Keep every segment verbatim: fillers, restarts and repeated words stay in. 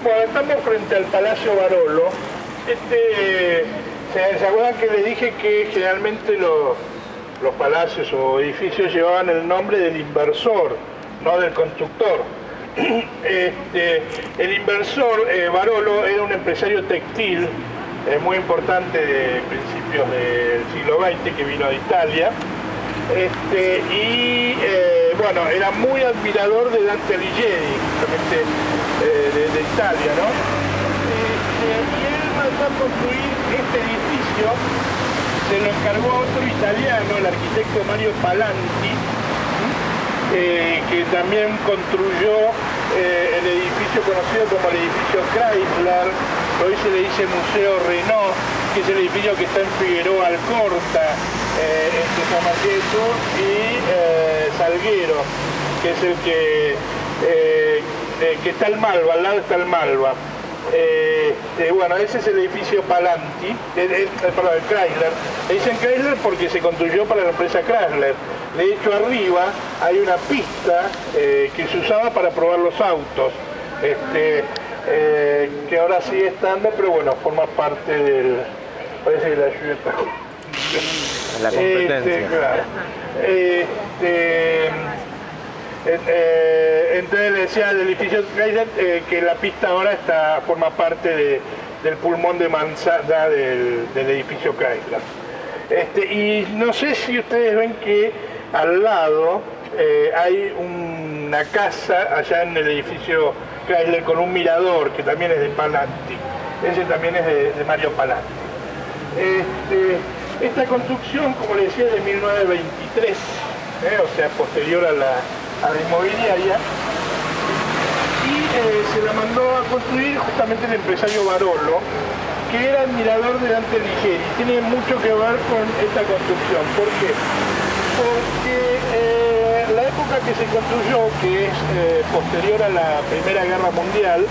Bueno, estamos frente al Palacio Barolo. Este, ¿se, ¿Se acuerdan que les dije que generalmente los, los palacios o edificios llevaban el nombre del inversor, no del constructor? Este, el inversor eh, Barolo era un empresario textil eh, muy importante de principios del siglo veinte que vino de Italia. Este, y eh, bueno, era muy admirador de Dante Alighieri, justamente eh, de, de Italia, ¿no? Este, y él mandó a construir este edificio, se lo encargó a otro italiano, el arquitecto Mario Palanti, eh, que también construyó eh, el edificio conocido como el edificio Chrysler, hoy se le dice Museo Renault, que es el edificio que está en Figueroa Alcorta, eh, entre San Marqueto y eh, Salguero, que es el que, eh, eh, que está el Malva, al lado está el Malva. Eh, eh, bueno, ese es el edificio Palanti, eh, eh, perdón, el Chrysler. Le dicen Chrysler porque se construyó para la empresa Chrysler. De hecho, arriba hay una pista eh, que se usaba para probar los autos, este, eh, que ahora sigue estando, pero bueno, forma parte del... Parece que la lluvia está... La competencia. Este, claro. Este, eh, eh, entonces le decía del edificio Chrysler eh, que la pista ahora está, forma parte de, del pulmón de manzana del, del edificio Chrysler. Este, y no sé si ustedes ven que al lado eh, hay una casa allá en el edificio Chrysler con un mirador que también es de Palanti. Ese también es de, de Mario Palanti. Este, esta construcción, como les decía, es de mil novecientos veintitrés, eh, o sea, posterior a la, a la inmobiliaria, y eh, se la mandó a construir justamente el empresario Barolo, que era admirador de Dante Alighieri. Tiene mucho que ver con esta construcción. ¿Por qué? Porque eh, la época que se construyó, que es eh, posterior a la Primera Guerra Mundial,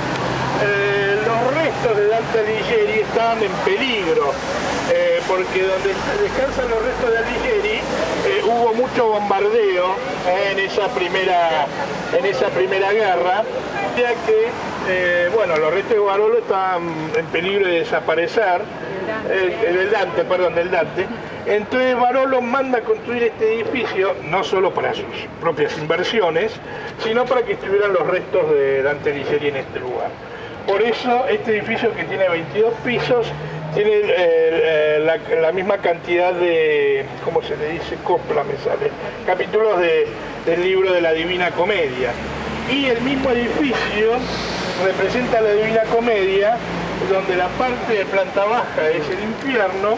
Eh, los restos de Dante Alighieri estaban en peligro, eh, porque donde descansan los restos de Alighieri eh, hubo mucho bombardeo eh, en, esa primera, en esa primera guerra, ya que eh, bueno, los restos de Barolo estaban en peligro de desaparecer, eh, del Dante, perdón, del Dante. Entonces Barolo manda a construir este edificio, no solo para sus propias inversiones, sino para que estuvieran los restos de Dante Alighieri en este lugar. Por eso este edificio, que tiene veintidós pisos, tiene eh, eh, la, la misma cantidad de, ¿cómo se le dice? Copla me sale, capítulos de, del libro de la Divina Comedia. Y el mismo edificio representa la Divina Comedia, donde la parte de planta baja es el infierno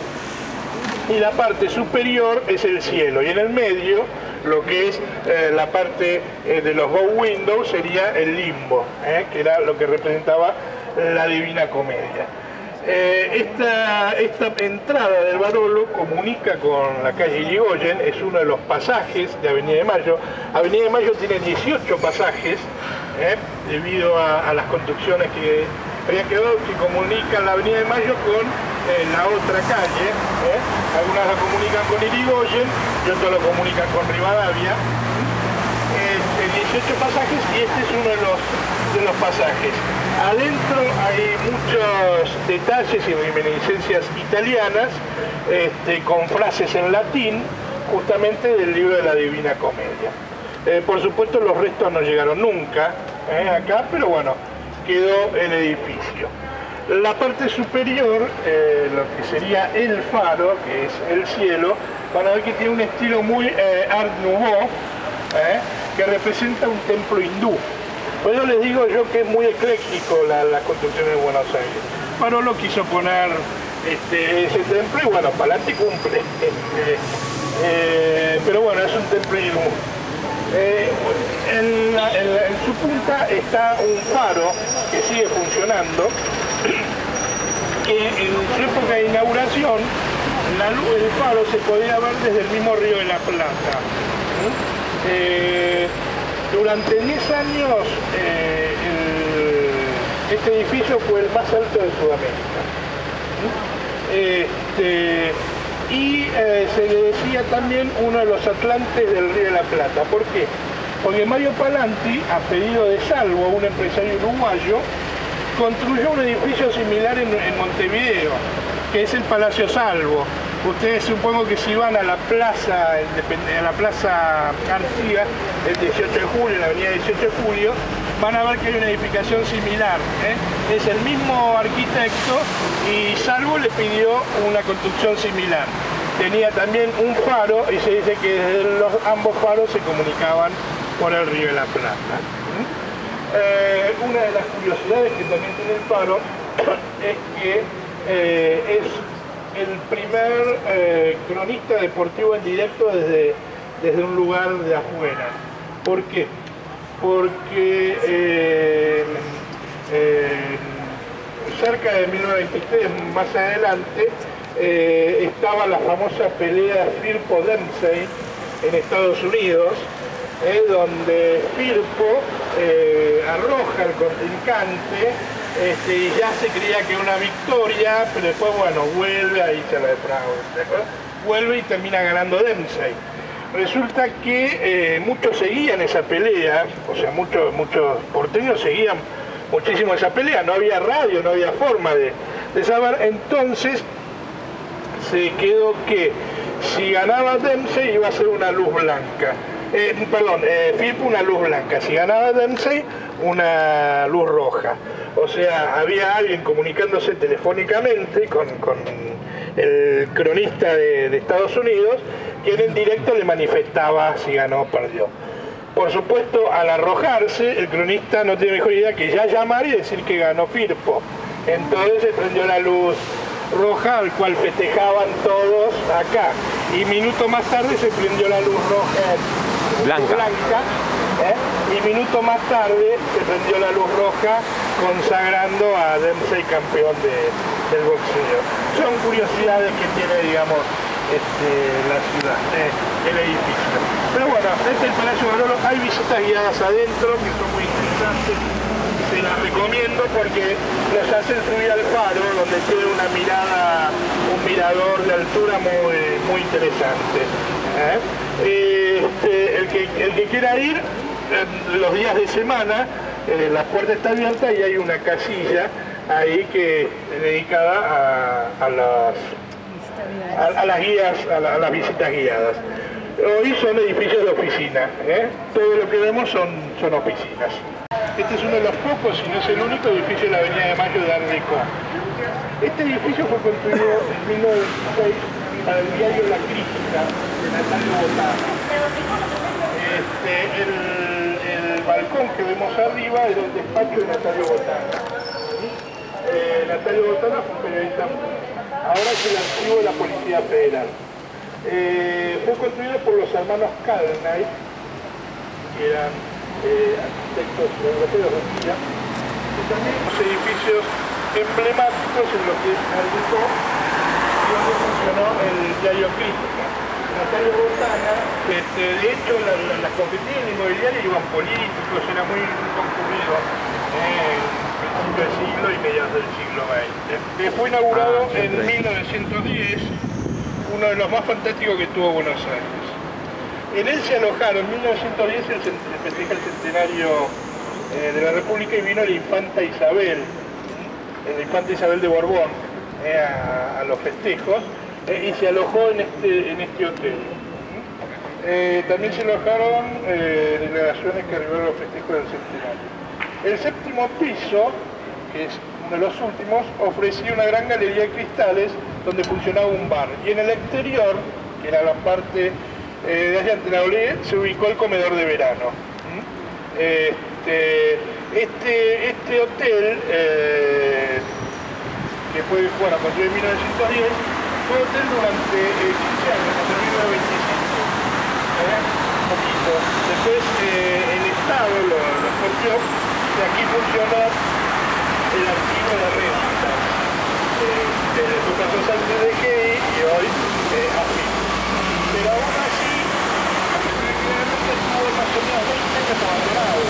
y la parte superior es el cielo, y en el medio lo que es eh, la parte eh, de los bow windows sería el limbo, eh, que era lo que representaba la Divina Comedia. Eh, esta, esta entrada del Barolo comunica con la calle Irigoyen, es uno de los pasajes de Avenida de Mayo. Avenida de Mayo tiene dieciocho pasajes, eh, debido a, a las construcciones que habían quedado, que comunican la Avenida de Mayo con eh, la otra calle. Eh. Algunas la comunican con Irigoyen y otras lo comunican con Rivadavia. Este, dieciocho pasajes, y este es uno de los, de los pasajes. Adentro hay muchos detalles y reminiscencias italianas, este, con frases en latín, justamente del libro de la Divina Comedia. Eh, por supuesto, los restos no llegaron nunca eh, acá, pero bueno, quedó el edificio. La parte superior, eh, lo que sería el faro, que es el cielo, van a ver que tiene un estilo muy eh, Art Nouveau, eh, que representa un templo hindú. Por eso les digo yo que es muy ecléctico la, la construcción de Buenos Aires. Barolo quiso poner este, ese templo y bueno, Palanti cumple. Este, eh, pero bueno, es un templo hindú. Eh, en, la, en, la, en su punta está un faro que sigue funcionando, que en su época de inauguración la luz del faro se podía ver desde el mismo Río de la Plata. ¿Mm? Eh, durante diez años eh, el, este edificio fue el más alto de Sudamérica. ¿Mm? Este, y eh, se le decía también uno de los atlantes del Río de la Plata. ¿Por qué? Porque Mario Palanti, a pedido de Salvo, un empresario uruguayo, construyó un edificio similar en, en Montevideo, que es el Palacio Salvo. Ustedes supongo que si van a la plaza, a la plaza Artigas, el dieciocho de julio, en la avenida dieciocho de julio, van a ver que hay una edificación similar, ¿eh? Es el mismo arquitecto y Salvo le pidió una construcción similar. Tenía también un faro y se dice que desde los, ambos faros se comunicaban por el río de la Plata. Eh, una de las curiosidades que también tiene el faro es que eh, es el primer eh, cronista deportivo en directo desde, desde un lugar de afuera. ¿Por qué? Porque eh, eh, cerca de mil novecientos veintitrés, más adelante, eh, estaba la famosa pelea Firpo-Dempsey en Estados Unidos, eh, donde Firpo eh, arroja al contrincante este, y ya se creía que era una victoria, pero después, bueno, vuelve, ahí se la defrauda, vuelve y termina ganando Dempsey. Resulta que eh, muchos seguían esa pelea, o sea, muchos, muchos porteños seguían muchísimo esa pelea, no había radio, no había forma de, de saber, entonces se quedó que si ganaba Dempsey iba a ser una luz blanca, eh, perdón, eh, Firpo una luz blanca, si ganaba Dempsey una luz roja, o sea, había alguien comunicándose telefónicamente con, con el cronista de, de Estados Unidos, quien en directo le manifestaba si ganó o perdió. Por supuesto, al arrojarse, el cronista no tiene mejor idea que ya llamar y decir que ganó Firpo. Entonces se prendió la luz roja, al cual festejaban todos acá. Y minuto más tarde se prendió la luz roja blanca. blanca ¿eh? Y minuto más tarde se prendió la luz roja consagrando a Dempsey campeón de, del boxeo. Son curiosidades que tiene, digamos, Este, la ciudad, eh, el edificio. Pero bueno, este es el Palacio Barolo, hay visitas guiadas adentro que son muy interesantes, se las recomiendo porque nos hacen subir al faro, donde tiene una mirada, un mirador de altura muy, muy interesante. ¿eh? Este, el, que, el que quiera ir, eh, los días de semana, eh, la puerta está abierta y hay una casilla ahí que es dedicada a, a las A, a las guías, a, la, a las visitas guiadas. Hoy son edificios de oficina, ¿eh? Todo lo que vemos son, son oficinas. Este es uno de los pocos, y no es el único edificio de la Avenida de Mayo de Art Deco. Este edificio fue construido en mil novecientos veintiséis para el diario La Crítica de Natalio Botana. Este, el, el balcón que vemos arriba era el despacho de Natalio Botana. Eh, Natalio Botana fue un periodista. Ahora es el archivo de la Policía Federal. Eh, fue construido por los hermanos Kalnight, que eran eh, arquitectos europeos de Chile, y también los edificios emblemáticos en lo que es Art Deco, y donde funcionó el diario Crítica. Natalio Botana, este, de hecho, la, la, las confiterías inmobiliarias iban políticos, era muy concurrido. Eh, del siglo y mediados del siglo veinte. Fue inaugurado ah, en mil novecientos diez, uno de los más fantásticos que tuvo Buenos Aires. En él se alojaron, en mil novecientos diez se festeja el centenario eh, de la República y vino la infanta Isabel, la infanta Isabel de Borbón, eh, a, a los festejos, eh, y se alojó en este, en este hotel. Eh, también se alojaron eh, delegaciones que arribaron a los festejos del centenario. El séptimo piso, que es uno de los últimos, ofrecía una gran galería de cristales donde funcionaba un bar. Y en el exterior, que era la parte eh, de allá ante la Olé, se ubicó el comedor de verano. Este, este, este hotel, eh, que fue bueno, construido en mil novecientos diez, fue hotel durante eh, quince años, hasta mil novecientos veinticinco. ¿Eh? Un poquito. Después eh, el Estado lo, lo expropió. Y aquí funcionó el archivo de rentas. Eh, después pasó a ser D G I y hoy eh, así. Pero aún así, realmente estuvo más o menos veinte años abandonado.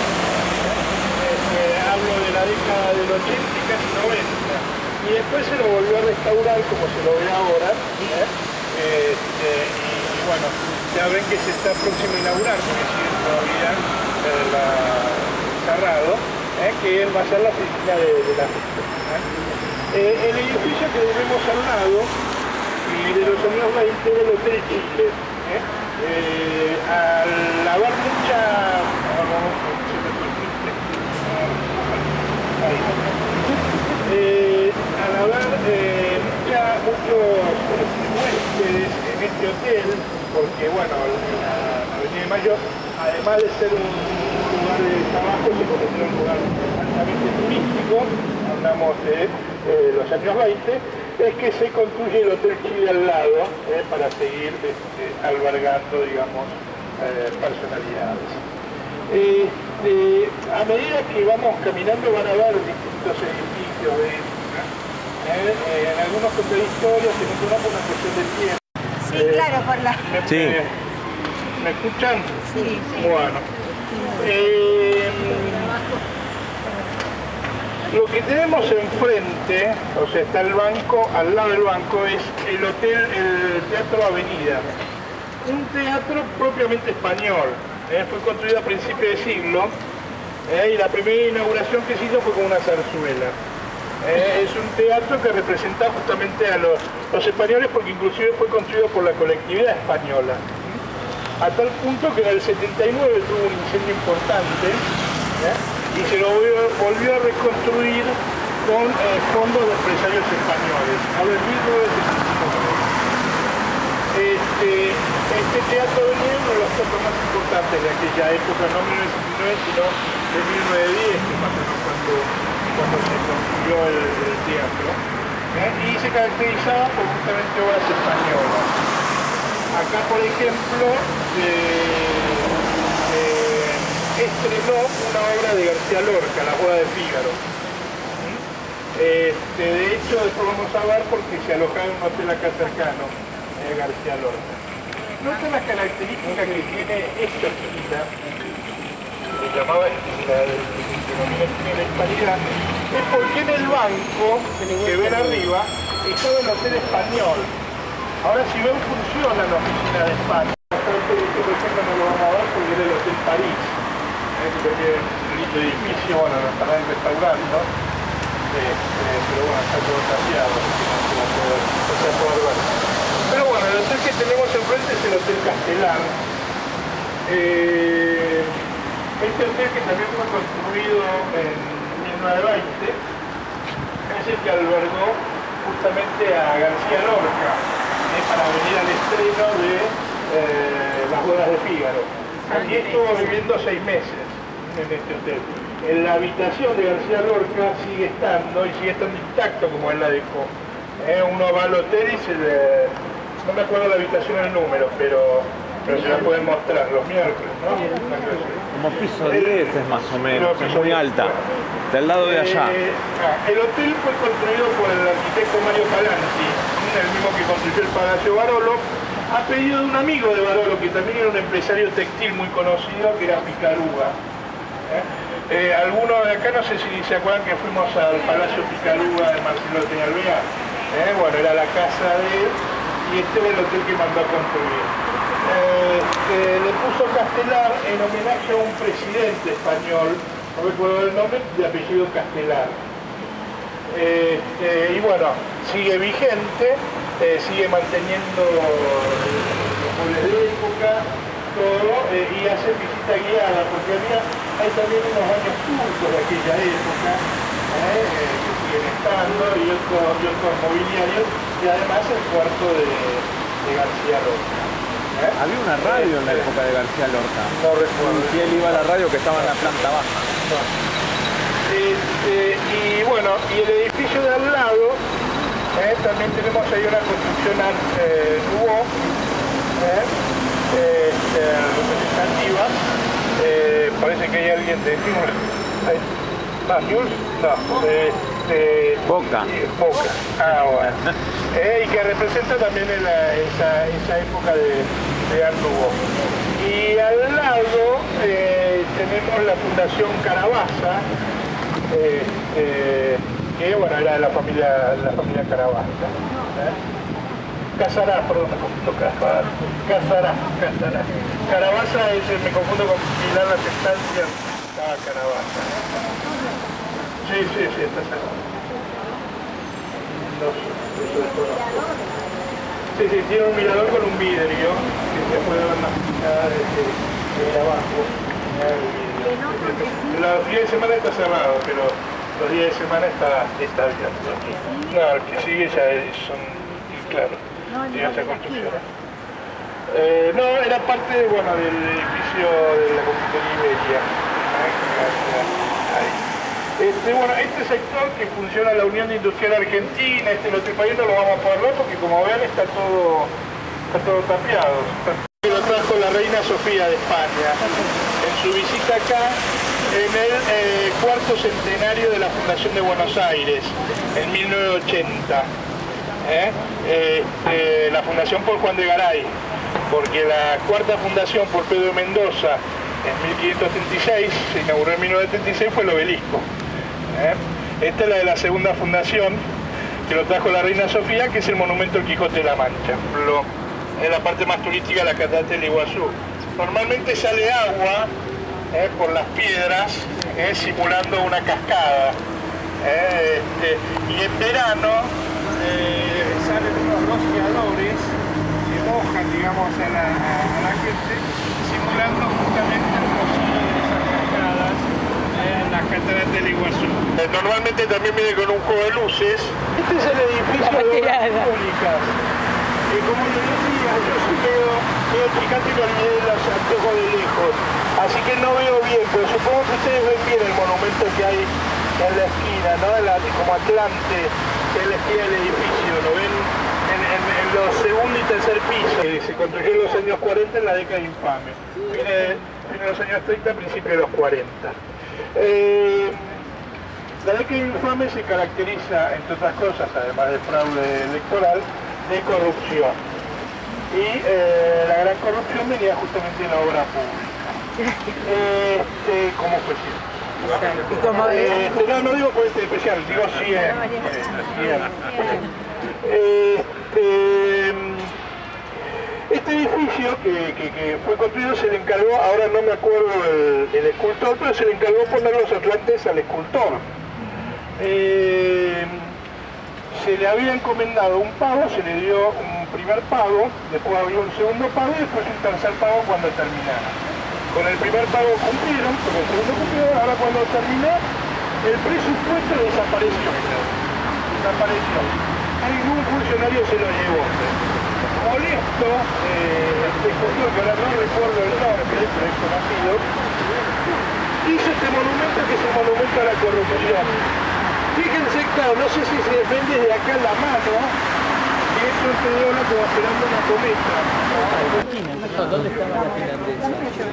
Eh, hablo de la década del ochenta y casi noventa. Y después se lo volvió a restaurar como se lo ve ahora. ¿eh? Este, y, y bueno, ya ven que se está próximo a inaugurar, porque sigue todavía eh, la... cerrado, ¿eh? Que va a ser la oficina de, de la gestión. ¿eh? Eh, el edificio que tenemos al lado, y de los años veinte, del Hotel Chile. ¿eh? Eh, al haber mucha... Eh, al haber eh, ya muchos huéspedes en este hotel, porque bueno, la Avenida de Mayo, además de ser un lugar de trabajo, se convirtió en un lugar altamente turístico, hablamos de eh, los años veinte, es que se construye el Hotel Chile al lado, eh, para seguir este, albergando, digamos, eh, personalidades. Eh, eh, a medida que vamos caminando van a ver distintos edificios de eh, eh, en algunos conté historias, en otros no, por una cuestión de tiempo. Sí, eh, claro, por la... ¿Me, Sí. me, ¿me escuchan? Sí, sí. Bueno. Eh, lo que tenemos enfrente, o sea, está el banco, al lado del banco, es el hotel, el Teatro Avenida. Un teatro propiamente español. Eh, fue construido a principios de siglo, eh, y la primera inauguración que se hizo fue con una zarzuela. Eh, es un teatro que representa justamente a los, los españoles, porque inclusive fue construido por la colectividad española. A tal punto que en el setenta y nueve tuvo un incendio importante, ¿eh? y se lo volvió, volvió a reconstruir con eh, fondos de empresarios españoles. Ahora en mil novecientos setenta y nueve. Este, este teatro venía uno de los teatros más importantes de aquella época, no mil novecientos sesenta y nueve, sino de mil novecientos diez, que más o menos cuando, cuando se construyó el, el teatro. ¿eh? Y se caracterizaba por justamente obras españolas. Acá, por ejemplo, eh, eh, estrenó una obra de García Lorca, La boda de Fígaro. Este, de hecho, después vamos a ver porque se alojaba en un hotel acá cercano, eh, García Lorca. Nota la característica que tiene esta esquina, que se llamaba esquina, denomina esquina de la Hispanidad, es porque en el banco que ven arriba estaba el Hotel Español. Ahora, si ven, funciona la oficina de España. Este ejemplo no lo vamos a ver porque era el Hotel París, eh, que también es un lindo edificio, bueno, lo estarán restaurando, eh, eh, pero bueno, está todo tapiado, así que no se va a poder, no se va a poder ver. Pero bueno, el hotel que tenemos enfrente es el Hotel Castelar. Eh, este hotel, que también fue construido en mil novecientos veinte, es el que albergó justamente a García Lorca, eh, para venir al estreno de eh, Las bodas de Fígaro. Aquí estuvo viviendo seis meses en este hotel. En la habitación de García Lorca sigue estando, y sigue estando intacto como él la dejó. Eh, uno va al hotel y se le... No me acuerdo la habitación el número, pero, pero se la pueden mostrar los miércoles, ¿no? Como piso diez es más o menos, No, es muy alta. Del lado de allá. Eh, ah, el hotel fue construido por el arquitecto Mario Palanti, el mismo que construyó el Palacio Barolo, a pedido de un amigo de Barolo, que también era un empresario textil muy conocido, que era Picaruga. ¿eh? Eh, algunos de acá, no sé si se acuerdan que fuimos al Palacio Picaruga de Marcelo Peñalvear. ¿eh? Bueno, era la casa de él, y este era el hotel que mandó a construir. Eh, eh, le puso Castelar en homenaje a un presidente español, no recuerdo el nombre, de apellido Castelar. Eh, eh, y bueno, sigue vigente, eh, sigue manteniendo los muebles de época, todo, eh, y hace visita guiada, porque había, hay también unos baños turcos de aquella época, eh, eh, que siguen estando, y otros, y otros mobiliarios, y además el cuarto de, de García Lorca. ¿eh? Había una radio en la época de García Lorca. No recuerdo. Y él iba a la radio que estaba en la planta baja. No. Este, y bueno, y el edificio de al lado, eh, también tenemos ahí una construcción eh, Nouveau, eh, este, representativa. Eh, parece que hay alguien de Newell's. ¿Ah, Newell's? No, este, Boca. Boca. Ah, bueno. Eh, y que representa también la, esa, esa época de, de Art Nouveau. Y al lado eh, tenemos la Fundación Carabassa, eh, eh, que bueno, era de la familia, la familia Carabassa. ¿eh? Casarás, perdón, me confundo, Casarás, Casarás, Casarás. Carabassa es, me confundo con Pilar Las Estancias, Estaba Canabaza. Sí, sí, sí, está cerrado. No sé, eso desconozco. Sí, sí, tiene un mirador con un vidrio que se puede ver más fijada desde, desde abajo. Los días de semana está cerrado, pero los días de semana está, está abierto. No, el que sigue ya es, son, claro, tiene otra construcción. Eh, no, era parte bueno, del edificio de la confitería Iberia. Ahí. Este, bueno, este sector que funciona la Unión Industrial Argentina, este lote país no lo vamos a poder ver porque como ven está todo, está todo tapiado. Lo trajo la reina Sofía de España en su visita acá en el eh, cuarto centenario de la Fundación de Buenos Aires, en mil novecientos ochenta. ¿Eh? Eh, eh, la fundación por Juan de Garay, porque la cuarta fundación por Pedro Mendoza en mil quinientos treinta y seis, se inauguró en mil novecientos treinta y seis, fue el obelisco. ¿Eh? Esta es la de la segunda fundación, que lo trajo la reina Sofía, que es el monumento al Quijote de la Mancha. Lo, es la parte más turística de la Cataratas del Iguazú. Normalmente sale agua eh, por las piedras, eh, simulando una cascada. Eh, este, y en verano eh, salen unos rociadores que mojan, digamos, a la, a, a la gente, simulando justamente el rocío de esas cascadas eh, en las Cataratas del Iguazú. Eh, normalmente también viene con un juego de luces. Este es el edificio de obras públicas. Y como les decía, yo soy medio, medio picante y me olvidé de los anteojos de lejos. Así que no veo bien, pero supongo que ustedes ven bien el monumento que hay en la esquina, ¿no? En la, como Atlante, que es en la esquina del edificio, lo ven en, en, en los segundo y tercer piso. Que se construyó en los años cuarenta en la década infame. Viene, viene en los años treinta, a principios de los cuarenta. Eh, la década infame se caracteriza, entre otras cosas, además de fraude electoral, de corrupción. Y eh, la gran corrupción venía justamente en la obra pública. Este, ¿cómo fue siempre? Eh, este, no, no digo por este especial, digo siempre. Este, este edificio que, que, que fue construido se le encargó, ahora no me acuerdo el, el escultor, pero se le encargó poner los atlantes al escultor. Eh, se le había encomendado un pago, se le dio un primer pago, después había un segundo pago y después un tercer pago cuando terminara. Con el primer pago cumplieron, con el segundo cumplieron, ahora cuando terminó, el presupuesto desapareció. Desapareció. A ningún funcionario se lo llevó. Molesto, eh, el escultor, que ahora no recuerdo el nombre, pero es conocido, hizo este monumento que es un monumento a la corrupción. Fíjense, claro, no sé si se depende de acá en la mano, que esto te dio como esperando una cometa. ¿Dónde estaba la finlandesa?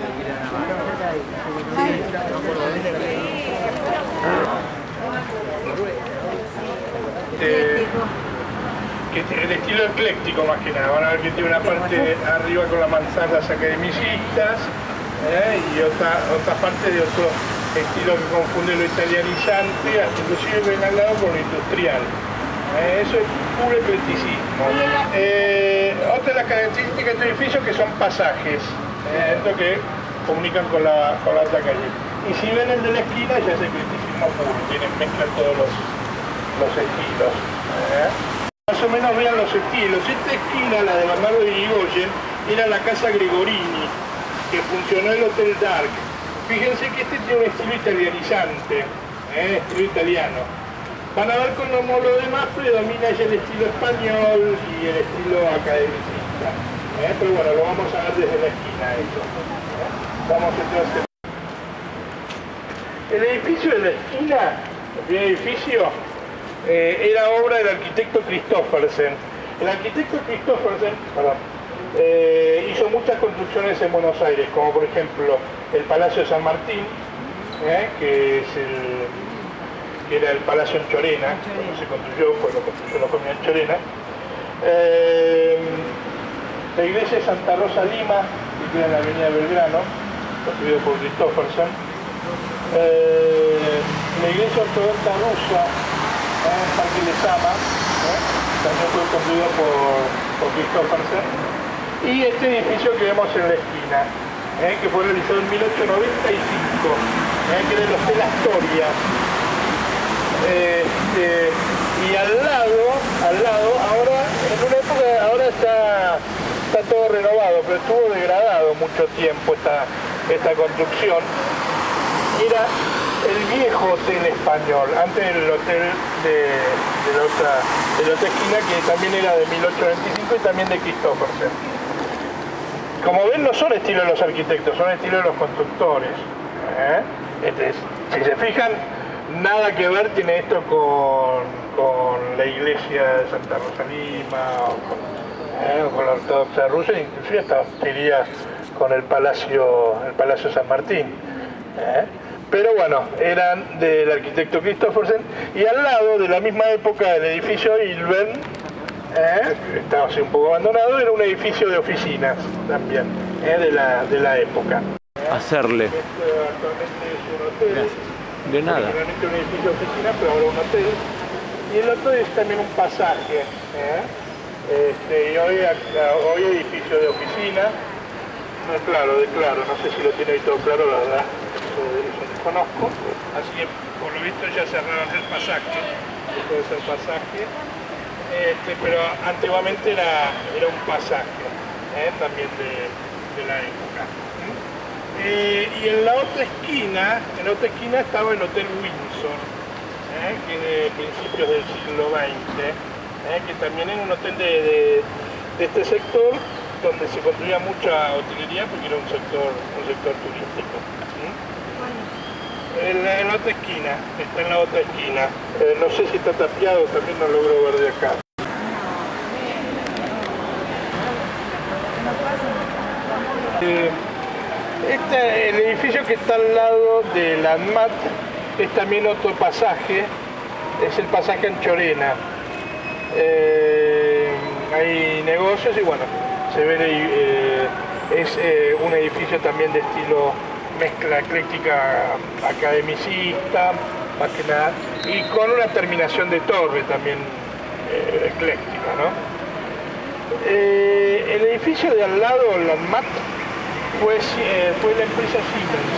Eh, que tiene el estilo ecléctico más que nada. Van a ver que tiene una parte arriba con las manzanas academicistas eh, y otra, otra parte de otro estilo que confunde lo italianizante, hasta inclusive ven al lado con lo industrial. Eh, eso es puro eclecticismo. Eh, otra de las características de este edificio que son pasajes, eh, esto que comunican con la, con la otra calle. Y si ven el de la esquina ya es eclecticismo puro, tienen mezcla todos los, los estilos. Eh. Más o menos vean los estilos. Esta esquina, la de Bernardo de Irigoyen, era la casa Gregorini, que funcionó el Hotel Dark. Fíjense que este tiene un estilo italianizante, eh, estilo italiano. Van a ver cómo lo demás predomina ya el estilo español y el estilo academicista. ¿Eh? Pero bueno, lo vamos a ver desde la esquina esto. ¿Eh? Vamos entonces. El edificio de la esquina, el primer edificio, eh, era obra del arquitecto Christoffersen. El arquitecto Christoffersen, perdón, eh, hizo muchas construcciones en Buenos Aires, como por ejemplo el Palacio de San Martín, eh, que es el... que era el Palacio en Chorena, cuando se construyó, pues lo construyó la familia en Chorena. Eh, la iglesia de Santa Rosa Lima, que queda en la avenida Belgrano, construido por Christoffersen. Eh, la iglesia ortodoxa rusa, eh, en Parque Lezama, eh, también fue construido por, por Christoffersen. Y este edificio que vemos en la esquina, eh, que fue realizado en mil ochocientos noventa y cinco. ¿eh? Que era el Hotel Astoria. Este, y al lado, al lado, ahora, en una época, ahora está, está todo renovado, pero estuvo degradado mucho tiempo esta, esta construcción. Era el viejo hotel español, antes del hotel de, de, la otra, de la otra esquina, que también era de mil ochocientos veinticinco y también de Christophersen. Como ven, no son estilos de los arquitectos, son estilos de los constructores. ¿eh? Entonces, si se fijan, nada que ver tiene esto con, con la iglesia de Santa Rosalima o con, eh, o con la ortodoxa rusa, inclusive hasta diría con el Palacio, el Palacio San Martín. ¿eh? Pero bueno, eran del arquitecto Christophersen, y al lado, de la misma época, el edificio Ilven, ¿eh? estaba así un poco abandonado, era un edificio de oficinas también, ¿eh? de, la, de la época. Hacerle. Esto actualmente es un hotel. De nada. Originalmente un edificio de oficina, pero ahora un hotel. Y el otro es también un pasaje. ¿eh? Este, y hoy, hoy edificio de oficina. No, claro, de claro, no sé si lo tiene ahí todo claro, la verdad, eso, eso desconozco. Así que por lo visto ya cerraron el pasaje, esto es el pasaje. Este, pero antiguamente era, era un pasaje, ¿eh? también de, de la época. Eh, y en la otra esquina, en la otra esquina estaba el Hotel Windsor, ¿eh? que es de principios del siglo veinte, ¿eh? que también era un hotel de, de, de este sector, donde se construía mucha hotelería porque era un sector, un sector turístico. ¿sí? En, la, en la otra esquina, está en la otra esquina. Eh, no sé si está tapiado, también no logro ver de acá. Eh, Este, el edificio que está al lado de la ANMAT es también otro pasaje, es el pasaje Anchorena. Eh, hay negocios y bueno, se ve, eh, es eh, un edificio también de estilo mezcla ecléctica academicista, más que nada, y con una terminación de torre también eh, ecléctica, ¿no? Eh, el edificio de al lado, la ANMAT, Fue, eh, fue la empresa Siemens,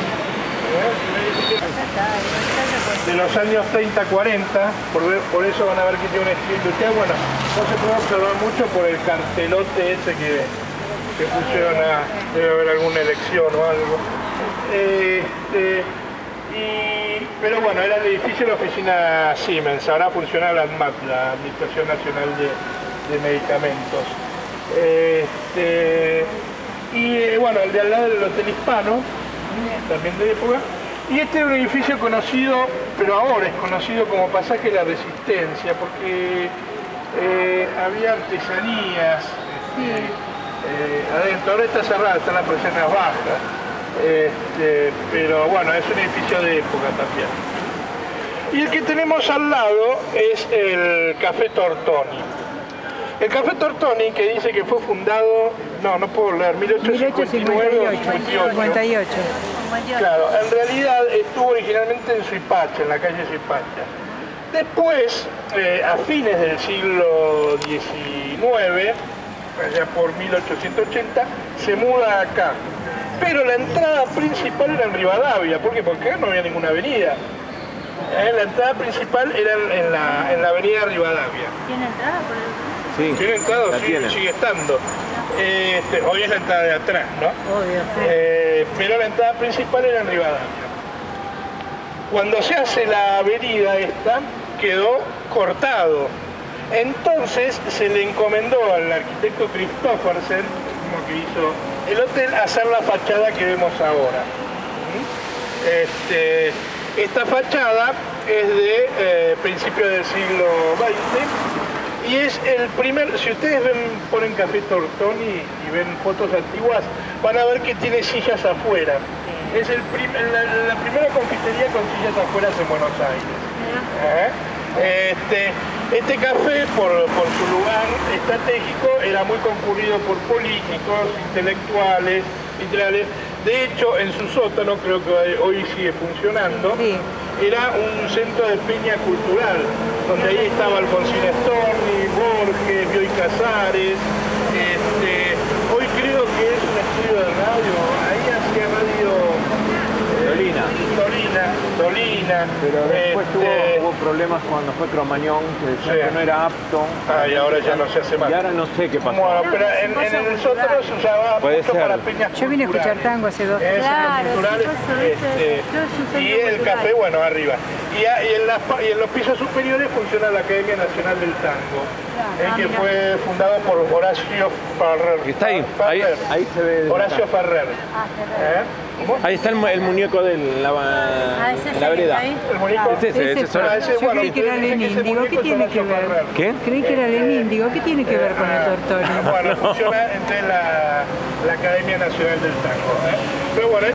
¿eh? de los años treinta cuarenta, por, ver, por eso van a ver que tiene un estilo industrial. Bueno, no se puede observar mucho por el cartelote ese que, que pusieron a, debe haber alguna elección o algo. Eh, eh, y, pero bueno, era el edificio de la oficina Siemens, ahora funciona la ANMAT, la Administración Nacional de, de Medicamentos. Este, Y eh, bueno, el de al lado del Hotel Hispano, también de época. Y este es un edificio conocido, pero ahora es conocido como Pasaje de la Resistencia, porque eh, había artesanías este, eh, adentro. Ahora está cerrada, están las persianas bajas. Este, pero bueno, es un edificio de época también. Y el que tenemos al lado es el Café Tortoni. El Café Tortoni, que dice que fue fundado, no, no puedo leer, mil ochocientos cincuenta y nueve o cincuenta y ocho. Claro, en realidad estuvo originalmente en Suipacha, en la calle Suipacha. Después, eh, a fines del siglo diecinueve, allá por mil ochocientos ochenta, se muda acá. Pero la entrada principal era en Rivadavia, ¿por qué? Porque acá no había ninguna avenida. Eh, la entrada principal era en, en, la, en la avenida Rivadavia. ¿Tiene entrada por el... Sí, tiene entrada, la sí, tiene. sigue estando. Este, hoy es la entrada de atrás, ¿no? Obvio, sí. Eh, pero la entrada principal era en Rivadavia. Cuando se hace la avenida esta, quedó cortado. Entonces se le encomendó al arquitecto Christophersen, como que hizo el hotel, hacer la fachada que vemos ahora. Este, esta fachada es de eh, principios del siglo veinte. Y es el primer, si ustedes ven, ponen Café Tortoni y ven fotos antiguas, van a ver que tiene sillas afuera. Es el prim, la, la primera confitería con sillas afuera en Buenos Aires. ¿Eh? Este, este café, por, por su lugar estratégico, era muy concurrido por políticos, intelectuales, literales. De hecho, en su sótano, creo que hoy sigue funcionando, sí. Era un centro de peña cultural, donde ahí estaba Alfonsín Storni, Borges, Bioy Casares. Este, hoy creo que es un estudio de radio, ahí hacía radio Dolina. Dolina. Dolina, Dolina. Pero después este, tuvo, hubo problemas cuando fue Cromañón, que decía Sí. que no era apto. Ah, y ahora ya no se hace más. Y ahora no sé qué pasó. Bueno, pero en, en el sótano se usaba Puede mucho ser. para peñas Yo vine a escuchar culturales. tango hace dos Eso, Claro, los culturales, sí, por eso, este, yo es un centro y el cultural. café, bueno, arriba. Y, a- y, en las pa- y en los pisos superiores funciona la Academia Nacional del Tango, eh, que fue fundado por Horacio Ferrer. Que está ahí, ahí, Ferrer. ahí se ve. desde Horacio acá. Ferrer. Ah, Ferrer. ¿Eh? ¿Cómo? Ahí está el, mu- el muñeco de la, Ah, ese es la el que vereda. está ahí. El muñeco. Es ese, ese Ese es fue. Horacio. ese, Yo bueno, creí que era ustedes dicen que ese Lenin. Digo, ¿qué muñeco es tiene que Horacio ver? Ferrer. ¿Qué? Creí que era Lenin. Digo, ¿qué tiene que ver con el Tortoni? Bueno, funciona entre la, la Academia Nacional del Tango. ¿eh? Pero bueno,